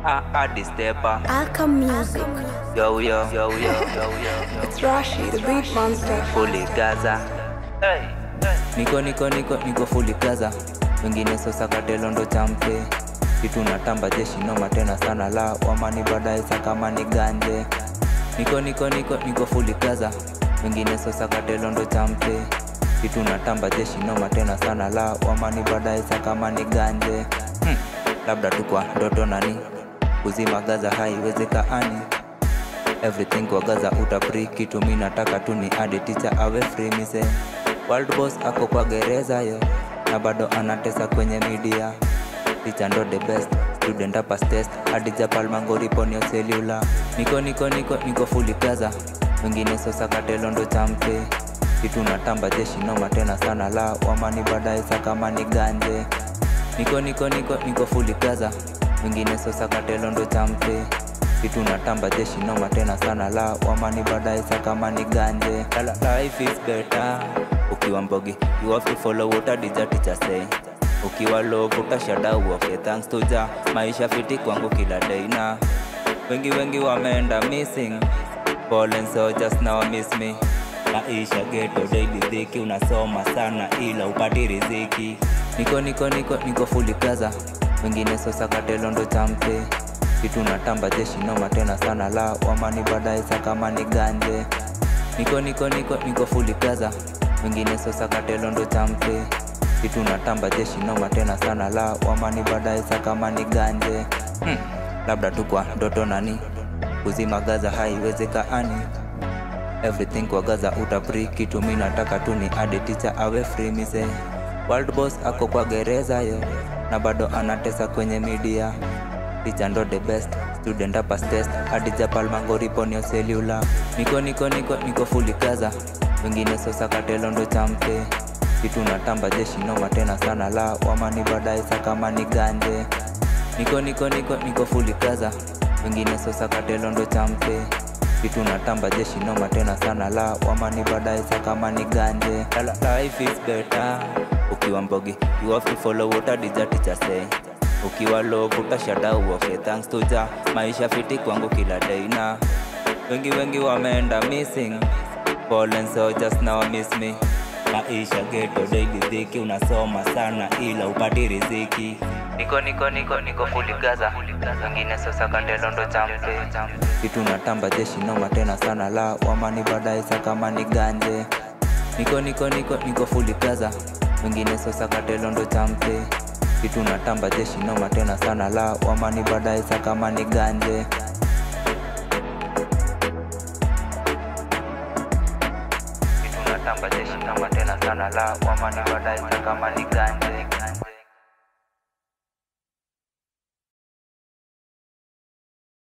the stepper. Alka Music. Yo. It's Rashi, the beat monster. Fully Gaza. Hey. Niko fully Gaza. Wengine sosa katelo ndo champe. Kitu natamba jeshi noma tena sana la wamani baadaye kama ni ganje. Niko fully Gaza. Wengine sosa katelo ndo champe. Kitu natamba jeshi noma tena sana la wamani baadaye kama ni ganje. Labda tu kwa ndoto nani kuzima Gaza haiwezekani. Everything kwa Gaza utapri. Kitu mimi nataka tu ni adi teacher awe free mise. World boss ako kwa gereza yo na bado anatesa kwenye media. Teacher ndo the best, student pass test hadi Japal mangori ponyo cellular. Niko fully Gaza. Wengine sosa katelo ndo champe. Kitu natamba jeshi noma tena sana la wamani baadaye kama ni ganje. Niko fully Gaza. Wengine sosa katelo ndo champe. Kitu natamba jeshi noma tena sana la wamani baadaye kama ni ganje. Life is better ukiwa mbogi, you have to follow what a teacher say. Ukiwa low utashada uoke thanks to Jah. Maisha fiti kwangu kila day na wengi wameenda missing. Fallen soldiers now miss me. Maisha ghetto daily dhiki, unasoma sana ila upati riziki. Niko fully Gaza. Wengine sosa katelo ndo champe. Kitu natamba jeshi noma tena sana la wamani baadaye kama ni ganje. Niko fully Gaza. Wengine sosa katelo ndo champe. Kitu natamba jeshi noma tena sana la wamani baadaye kama ni ganje. Labda tu kwa ndoto nani kuzima Gaza haiwezekani. Everything kwa Gaza utapri. Kitu mimi nataka tu ni adi teacher awe free mise. World boss ako kwa gereza yo na bado anatesa kwenye media. Teacher ndo the best, student pass test hadi Japal mangori ponyo cellular. Niko fully Gaza. Wengine sosa katelo ndo champe. Kitu natamba jeshi noma tena sana la wamani baadaye kama ni ganje. Niko fully Gaza. Wengine sosa katelo ndo champe. Kitu natamba jeshi noma tena sana la wamani baadaye kama ni ganje. Life is better ukiwa mbogi, you have to follow what a teacher say. Ukiwa low utashada uoke thanks to Jah. Maisha fiti kwangu kila day na wengi wameenda missing. Fallen soldiers now miss me. Maisha ghetto daily dhiki, unasoma sana ila upati riziki. Niko fully Gaza. Wengine sosa katelo ndo champe. Kitu natamba jeshi noma tena sana la wamani baadaye kama ni ganje. Niko fully Gaza. Wengine sosa katelo ndo champe. Kitu natamba jeshi noma tena sana la wamani baadaye kama ni ganje. Kitu natamba jeshi noma tena sana la wamani baadaye kama ni ganje.